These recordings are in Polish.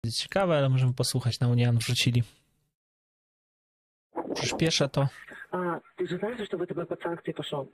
ciekawe, ale możemy posłuchać. Na Unian wrzucili. Przyspieszę to. Ты же знаешь, что ВТБ под санкции пошел?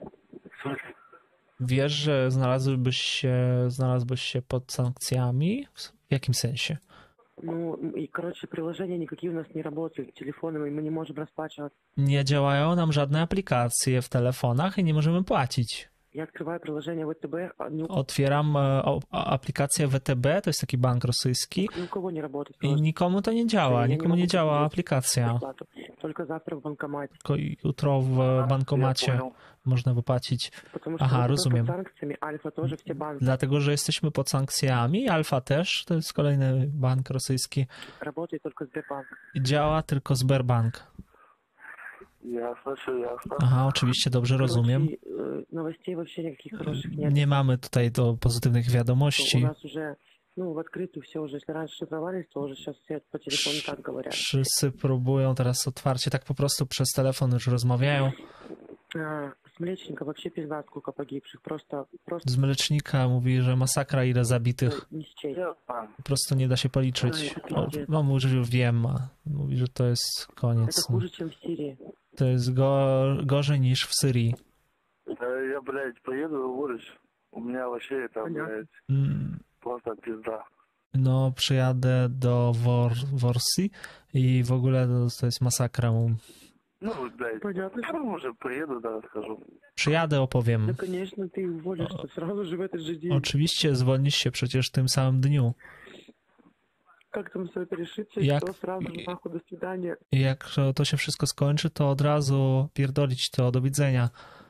Wiesz, że znalazłbyś się pod sankcjami? W jakim sensie? Ну, и, короче, приложения никакие у нас не работают, телефоны, мы не можем расплачиваться. Nie działają nam żadne aplikacje w telefonach i nie możemy płacić. Я открываю приложение ВТБ, Otwieram aplikację WTB, to jest taki bank rosyjski, ни у кого не работает. i nikomu to nie działa, nikomu nie działa aplikacja. Зарплату. Только завтра в банкомате. Tylko jutro w bankomacie można wypłacić. Потому что Aha, ВТБ rozumiem. под санкциями, Альфа тоже все банки. Dlatego, że jesteśmy pod sankcjami, Alfa też, to jest kolejny bank rosyjski. Работает только Сбербанк. Działa tylko Sberbank. Ясно, все ясно. Aha, oczywiście, dobrze rozumiem. Короче, новостей вообще никаких хороших нет. Nie mamy tutaj do pozytywnych У wiadomości. нас уже, в открытую все уже. Если раньше шифровались, то уже сейчас все по телефону так говорят. Wszyscy próbują teraz otwarcie, tak po prostu przez telefon już rozmawiają. С Млечника вообще пизда, сколько погибших. Просто Z Mlecznika mówi, że masakra, ile zabitych. не счесть. Po prostu nie da się policzyć. No, mówi, że wiem. Mówi, że to jest Это koniec. хуже, чем в Сирии. To jest gorzej niż w Syrii. Я, блядь, поеду в Орич. У меня вообще там, блядь, просто пизда. No, przyjadę do Worsji i w ogóle to jest masakra. Ну, блядь, Понятно. я уже приеду, да, расскажу. Przyjadę, opowiem. Да, конечно, ты уволишься сразу же в этот же день. Oczywiście zwolnisz się przecież w tym samym dniu. Как там все это решится, Jak- что сразу же нахуй до свидания. I jak to się wszystko skończy, to od razu pierdolić to, do widzenia.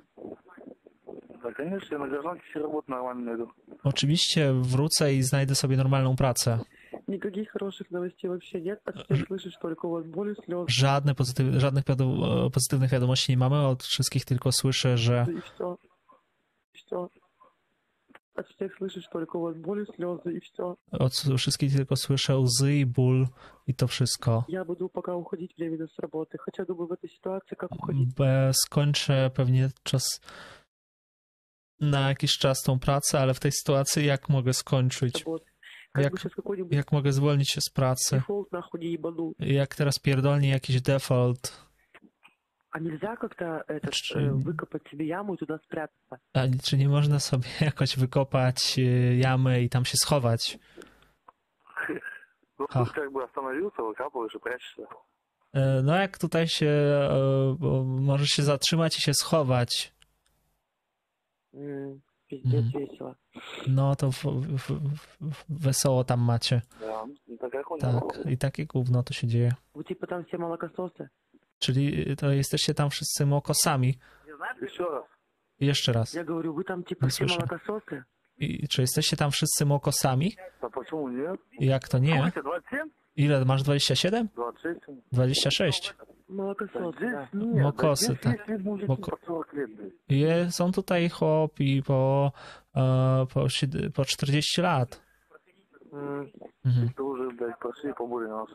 Да, конечно, я на гражданке все работу нормально найду. Oczywiście wrócę i znajdę sobie normalną pracę. Никаких хороших новостей вообще нет. От всех слышишь только вот боли, слезы Żadnych pozytywnych wiadomości nie mamy. Od wszystkich tylko słyszę, że и все. Все. От всех слышишь только вот боли, слезы и все. od wszystkich tylko słyszę łzy i ból i to wszystko. Я буду пока уходить временно с работы. Хотя думаю, в этой ситуации как уходить. Skończę pewnie czas na jakiś czas tą pracę, ale w tej sytuacji jak mogę skończyć? Работы. Как Jak, бы сейчас какой-нибудь jak mogę zwolnić się z pracy? дефолт нахуй не ебану. Jak teraz pierdolnie jakiś default? А нельзя как-то Czy- выкопать себе яму и туда спрятаться? A czy nie można sobie jakoś wykopać jamę i tam się schować? Ну, А. тут как бы остановился, выкапываешь и прячешься. No jak tutaj się, możesz się zatrzymać i się schować, Пиздец весело. no to wesoło tam macie. Да, ну, так как он Tak, i takie gówno to się dzieje. Вы типа там все молокососы? Czyli to jesteście tam wszyscy mokosami. Еще раз. Jeszcze raz. Я говорю, вы там типа Не все слышу. молокососы? I czy jesteście tam wszyscy mokosami? А почему нет? Jak to nie? Сколько, 27? Ile masz? 27? 26? 26. Молокососы, да. Нет, Мокосы, да, так. здесь есть мужики Моко- по 40 лет, блядь. Są tutaj chłopi po 40 lat. Mhm. Ты уже, блядь, прошли поболее нас.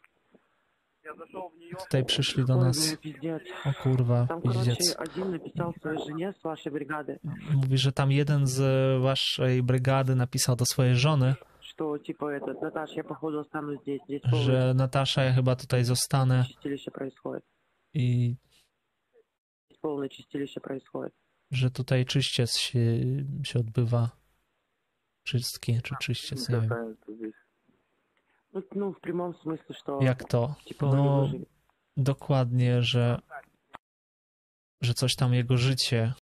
Tutaj przyszli do Ой, nas. ну, пиздец. O kurwa, Там, короче, pizdziec. один написал своей жене с вашей бригады, Mówi, że tam jeden z waszej brygady napisał do swojej żony, что типа Наташа, я походу останусь здесь. Здесь полное że Natasza, ja chyba tutaj zostanę чистилище происходит. i Здесь полное чистилище происходит. że tutaj czyściec się odbywa. Czystki, czy czyściec, nie wiem. Останется здесь. Ну, в прямом смысле, что Jak to? типа он не No, выживет. dokładnie, że coś tam jego życie